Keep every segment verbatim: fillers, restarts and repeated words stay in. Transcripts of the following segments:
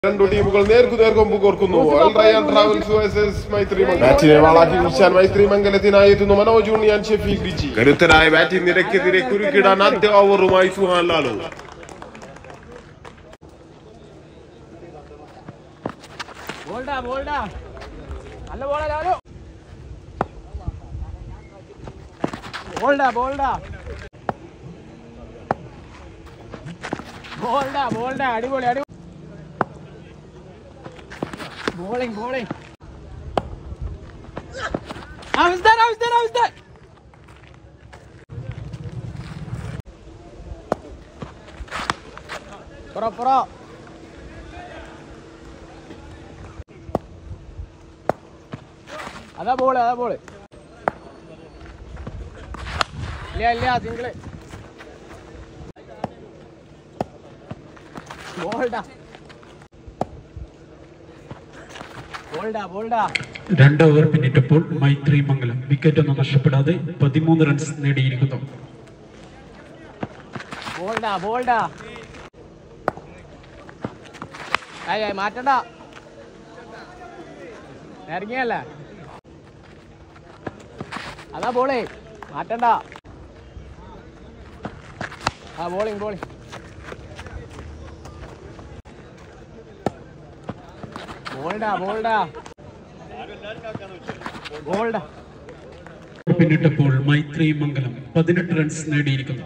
രണ്ടു ടീമുകൾ നേർക്കുനേർ കൊമ്പ് കോർക്കുന്നു. Al Rayyan travels versus Maithri Mangalam. ബാറ്റിനെ വാളാക്കി വീശാൻ മൈത്രി മംഗലത്തിനായി എത്തുന്നു മനോജ് ഉണ്ണിയാൻ ഷെഫീഖ് ബിജി. കരുത്തനായ ബാറ്റിംഗ് നിരക്കെതിരെ കുരുക്കിടാൻ ആദ്യ ഓവറുമായി സുഹാൻ ലാലു. ബോൾഡാ ബോൾഡാ നല്ല ബോളാ ലാലു. ബോൾഡാ ബോൾഡാ ബോൾഡാ ബോൾഡാ അടിപൊളി അടി ബോളിംഗ് ബോളിംഗ് അവസ്ഥ അവസ്ഥ അവസ്ഥ പുറ പുറ അതാ ബോള് അതാ ബോള് ഇല്ല ഇല്ല സിംഗിള് ബോൾഡാ ബോൾഡാ ബോൾഡാ. രണ്ട് ഓവർ പിന്നിട്ടപ്പോൾ മൈത്രി മംഗലം വിക്കറ്റ് ഒന്നും നഷ്ടപ്പെടാതെ പതിമൂന്ന് റൺസ് നേടിയിരിക്കുന്നു. ബോൾഡാ ബോൾഡാ ആയി മാറ്റണ്ട ഇറങ്ങിയല്ല അതാ ബോളേ മാറ്റണ്ട. ആ ബോളിങ് ബോളിങ് ബോൾഡാ ബോൾഡാ ബോൾഡാ. പിന്നിട്ടപ്പോൾ മൈത്രി മംഗലം പതിനെട്ട് റൺസ് നേടിയിരിക്കുന്നു.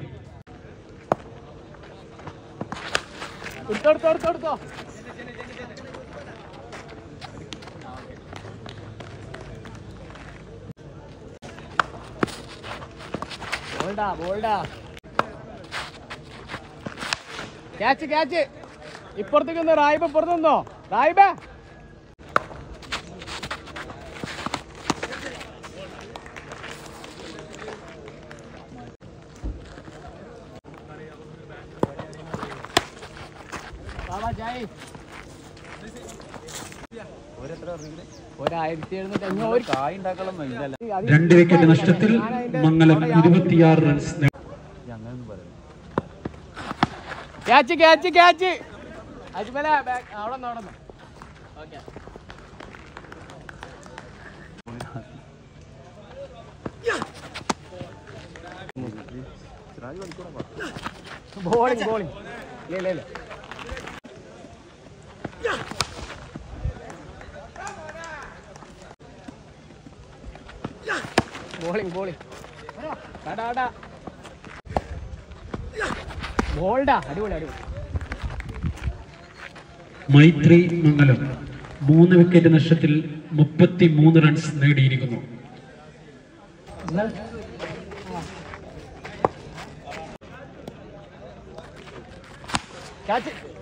എടുത്തോ എടുത്തോ എടുത്തോ ബോൾഡാ ബോൾഡാ ക്യാച്ച് ക്യാച്ച്. ഇപ്പുറത്തേക്ക് ഒന്ന് റായിബ ഇപ്പുറത്ത് നിന്നോ റായിബ. രണ്ട് വിക്കറ്റ് നഷ്ടത്തിൽ മംഗലം ഇരുപത്തിയാറ് റൺസ്. ക്യാച്ച് ക്യാച്ച് ക്യാച്ച് അജ്മല അവിടെ നോടന്നു. ഓക്കെ ബോളിംഗ് ബോളിംഗ് ഇല്ല ഇല്ല ബോളിംഗ് ബോളിംഗ് ബോൾഡാ അടിപൊളി അടിപൊളി. മൈത്രി മംഗലം മൂന്ന് വിക്കറ്റ് നഷ്ടത്തിൽ മുപ്പത്തി മൂന്ന് റൺസ് നേടിയിരിക്കുന്നു. ക്യാച്ച്